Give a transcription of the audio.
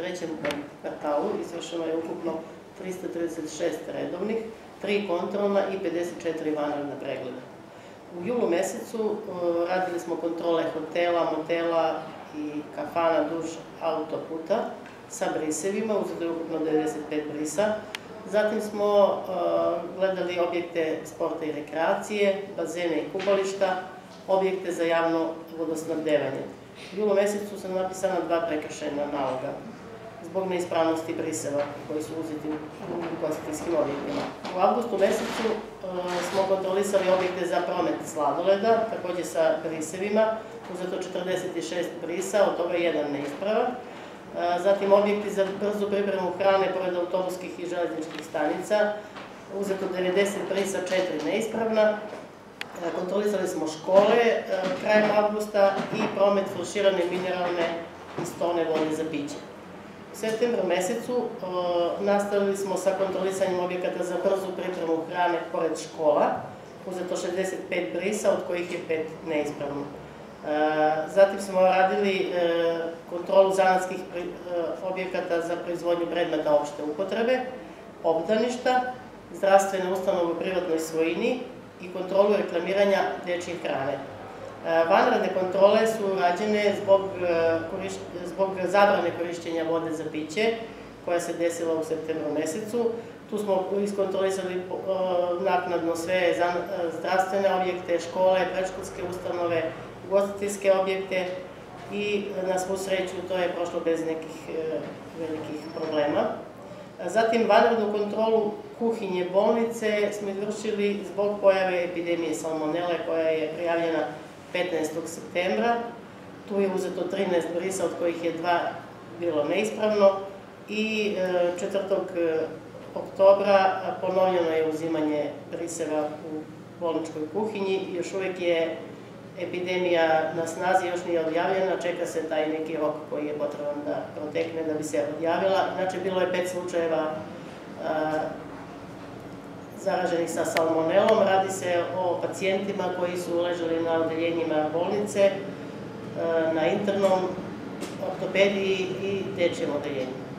trećem kvartalu izvršeno je ukupno 336 redovnih, 3 kontrolna i 54 vanredna pregleda. U julu mesecu radili smo kontrole hotela, motela i kafana duž autoputa sa brisevima, uzeto je ukupno 95 brisa. Zatim smo gledali objekte sporta i rekreacije, bazene i kupališta, objekte za javno vodosnabdevanje. U julu mesecu su napisana 2 prekršajna naloga zbog neispravnosti briseva koji su uzeti u ugostiteljskim objektima. U avgustu mesecu smo kontrolisali objekte za promet sladoleda, takođe sa brisevima, uzeto 46 brisa, od toga 1 neispravan. Zatim objekti za brzu pripremu hrane pored autobuskih i železničkih stanica, uzeto 90 brisa, 4 neispravna. Kontrolisali smo škole krajem avgusta i promet flaširane mineralne i stone vode za piće. U septembru mesecu nastavili smo sa kontrolisanjem objekata za brzu pripremu hrane pored škola, uzeto 65 brisa, od kojih je 5 neispravno. Zatim smo radili kontrolu zanatskih objekata za proizvodnju predmeta opšte upotrebe, obdaništa, zdravstvene ustanove u privatnoj svojini i kontrolu reklamiranja dečje hrane. Vanredne kontrole su rađene zbog zabrane korišćenja vode za piće, koja se desila u septembru mesecu. Tu smo iskontrolisali naknadno sve zdravstvene objekte, škole, predškolske ustanove, ugostiteljske objekte i na svu sreću to je prošlo bez nekih velikih problema. Zatim, vanrednu kontrolu kuhinje bolnice smo izvršili zbog pojave epidemije salmonele koja je prijavljena 15. septembra. Tu je uzeto 13 brisa, od kojih je 2 bilo neispravno i 4. oktobra ponovljeno je uzimanje briseva u bolničkoj kuhinji. Još uvek je epidemija na snazi, još nije odjavljena, čeka se taj neki rok koji je potreban da protekne da bi se odjavila. Inače, bilo je 5 slučajeva zaraženih sa salmonelom. Radi se o pacijentima koji su ležali na odeljenjima bolnice, na internom, ortopediji i dečjem odeljenju.